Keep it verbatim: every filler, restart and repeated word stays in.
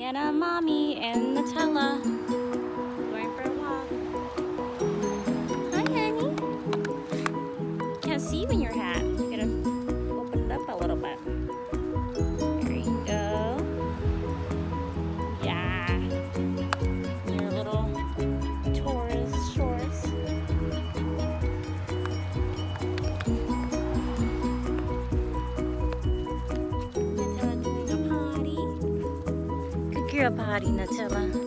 Sienna Mommy and Nutella going for a walk. Hi, honey. Can't see you in your hat. You gotta open it up a little bit. There you go. Yeah. Your little tourist shorts. Nutella doing a potty. Good girl potty, Nutella.